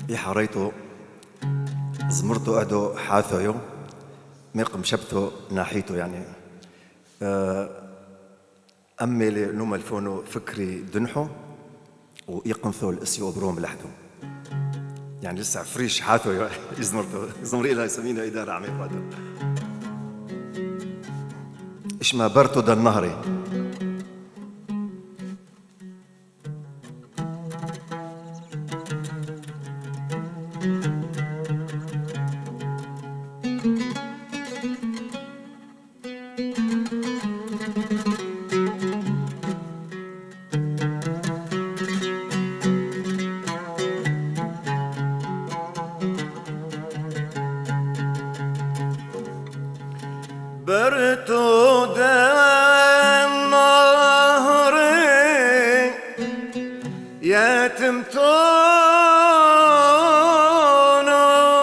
يحريتو زمرتو أدو حاثيو ميقم شبتو ناحيتو يعني أمي لنوم الفونو فكري دنحو ويقنثو الأسيو بروم لحدو يعني لسه فريش حاثو يزمرتو زمري إلى يسمينا إدارة عميق بعدو إيش ما برتو دا النهري برتو دا النهري يتمتونو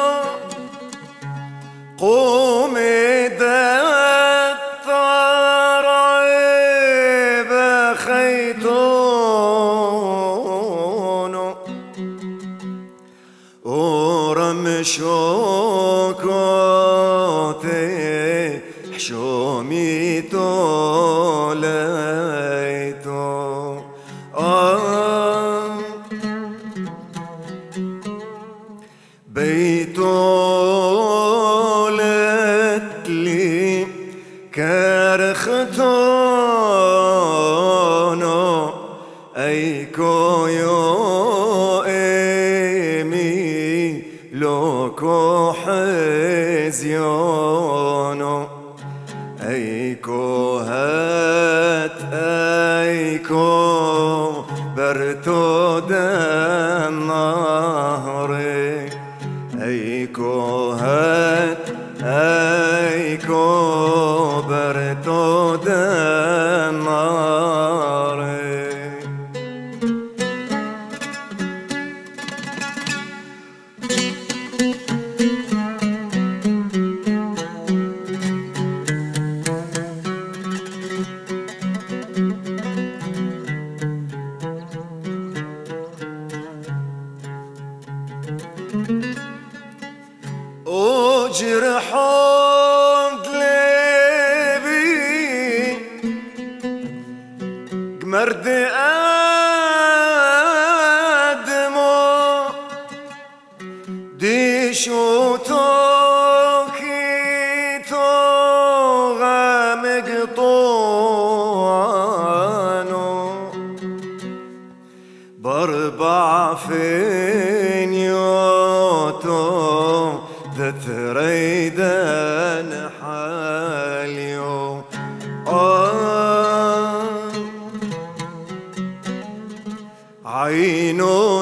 قومي دا الطرعي بخيتونو ورمشوكوتي حشومي توليتو بيتولتلي كرختونو ايكو يو ايمي لوكو حزيونو ايكو هات ايكو برتو دا النهري ايكو هات ايكو برتو دا النهري وجرحون قلبي قمرد آدمو ديشو توكي توغا مقطوانو باربع فينيوتو تريدن حاليو عينو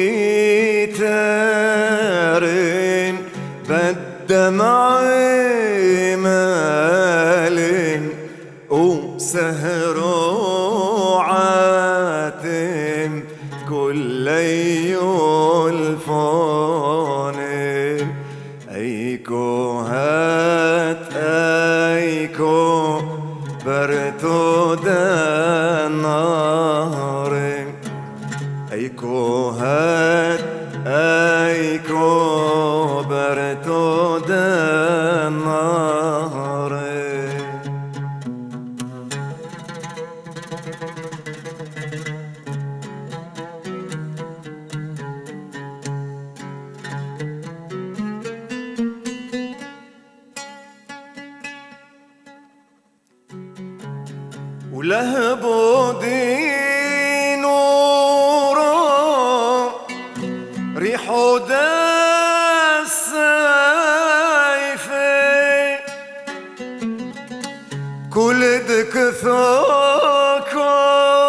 تيترين بالدمع مالين وسهرو عاتم كل يلفوني ايكو هات ايكو برتو دا النهري ايكو هات ايكو برتو دا النهري ولهبو دي نورو ريحو دا السيفي كل دكثوكو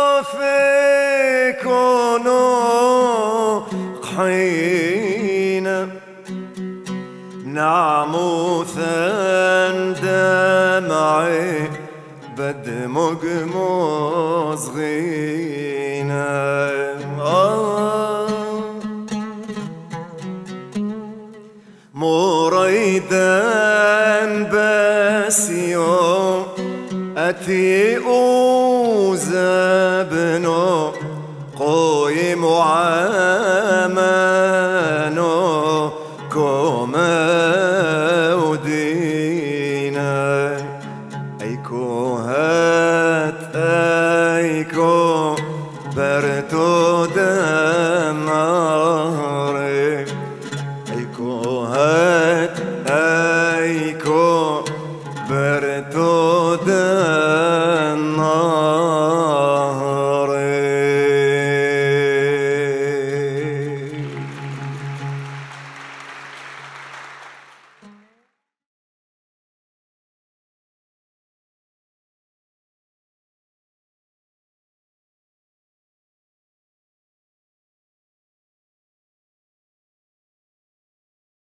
فيكونو قحينا نعموثا دمعي بدمج مصغينا مريدا بس يوم أتي أوزبنو قوي معامنو ايكو برتو دماري ايكو هات ايكو برتو دماري